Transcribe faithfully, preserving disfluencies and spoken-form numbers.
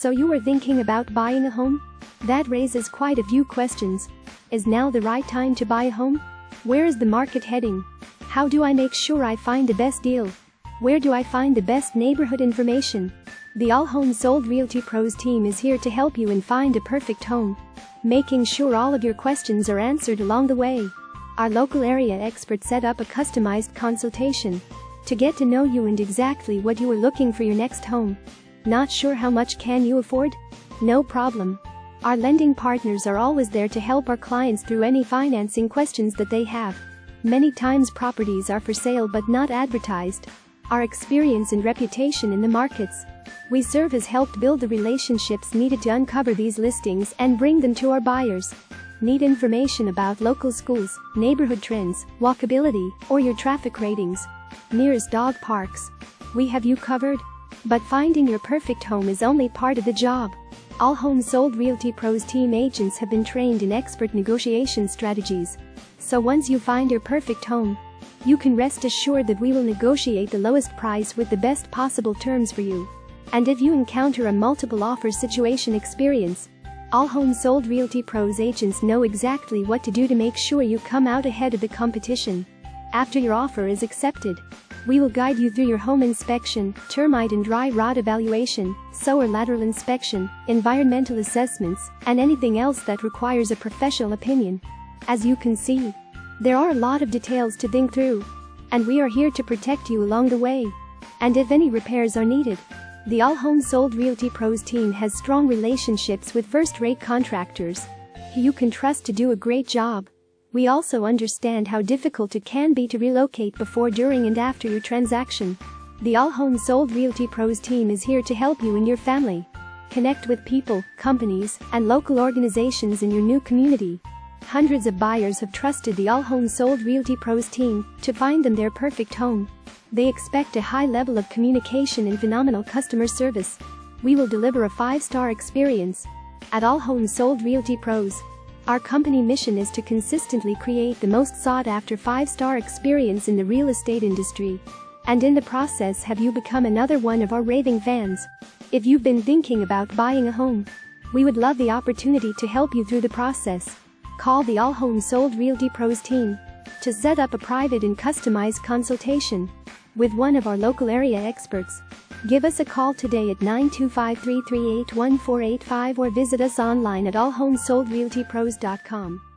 So you are thinking about buying a home? That raises quite a few questions. Is now the right time to buy a home? Where is the market heading? How do I make sure I find the best deal? Where do I find the best neighborhood information? The All Homes Sold Realty Pros team is here to help you and find a perfect home, making sure all of your questions are answered along the way. Our local area experts set up a customized consultation to get to know you and exactly what you are looking for your next home. Not sure how much can you afford? No problem. Our lending partners are always there to help our clients through any financing questions that they have. Many times properties are for sale but not advertised. Our experience and reputation in the markets we serve has helped build the relationships needed to uncover these listings and bring them to our buyers. Need information about local schools, neighborhood trends, walkability, or your traffic ratings? Nearest dog parks? We have you covered. But finding your perfect home is only part of the job. All Homes Sold Realty Pros team agents have been trained in expert negotiation strategies. So once you find your perfect home, you can rest assured that we will negotiate the lowest price with the best possible terms for you. And if you encounter a multiple offers situation experience, All Homes Sold Realty Pros agents know exactly what to do to make sure you come out ahead of the competition. After your offer is accepted, we will guide you through your home inspection, termite and dry rot evaluation, solar lateral inspection, environmental assessments, and anything else that requires a professional opinion. As you can see, there are a lot of details to think through, and we are here to protect you along the way. And if any repairs are needed, the All Homes Sold Realty Pros team has strong relationships with first-rate contractors who you can trust to do a great job. We also understand how difficult it can be to relocate before, during, and after your transaction. The All Homes Sold Realty Pros team is here to help you and your family connect with people, companies, and local organizations in your new community. Hundreds of buyers have trusted the All Homes Sold Realty Pros team to find them their perfect home. They expect a high level of communication and phenomenal customer service. We will deliver a five-star experience. At All Homes Sold Realty Pros, our company mission is to consistently create the most sought-after five-star experience in the real estate industry. And in the process, have you become another one of our raving fans? If you've been thinking about buying a home, we would love the opportunity to help you through the process. Call the All Homes Sold Realty Pros team to set up a private and customized consultation with one of our local area experts. Give us a call today at nine two five, three three eight, one four eight five or visit us online at all homes sold realty pros dot com.